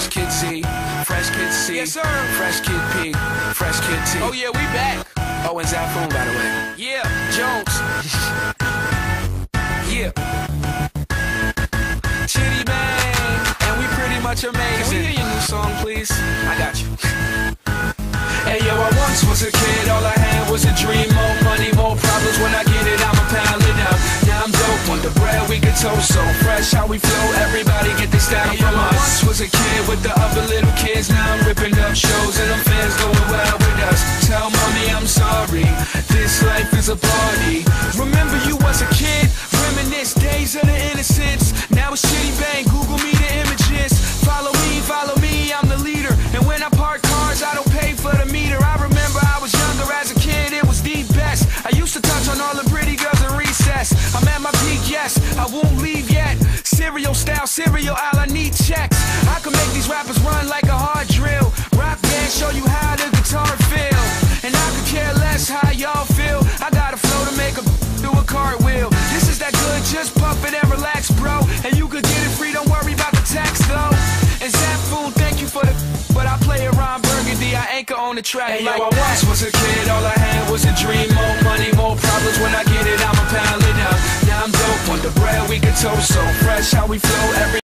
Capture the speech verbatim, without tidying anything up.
Fresh Kid Z, Fresh Kid C, Yes, sir. Fresh Kid P, Fresh Kid T. Oh yeah, we back. Oh, and Zafoon, by the way. Yeah, Jones. Yeah. Chitty Bang, and we pretty much amazing. Can we hear your new song, please? I got you. Hey yo, I once was a kid, all I had was a dream. More money, more problems, when I get it, I'ma pile it up. Now I'm dope on the bread, we get toast so fresh. How we flow, everybody get this style Hey, from yo, I us. once Was a kid with the other little kids, now I'm ripping up shows and them fans going wild with us. Tell mommy I'm sorry, this life is a party. Remember you was a kid, reminisce days of the innocence. Now it's Chitty Bang, Google me the images. Follow me, follow me, I'm the leader. And when I park cars, I don't pay for the meter. I remember I was younger as a kid, it was the best. I used to touch on all the pretty girls in recess. I'm at my peak, yes, I won't leave yet. Cereal style, cereal aisle, I need checks. I can make these rappers run like a hard drill. Rock band, show you how the guitar feel. And I could care less how y'all feel. I got a flow to make a do a cartwheel. This is that good, just puff it and relax, bro. And you could get it free, don't worry about the tax though. And Zafoon, thank you for the but I play around Burgundy, I anchor on the track. Hey, like yo, I once was a kid, all I had was a dream. More money, more problems, when I get it, I'ma pile it up. Now I'm dope on the bread, we get toast so fresh. How we flow every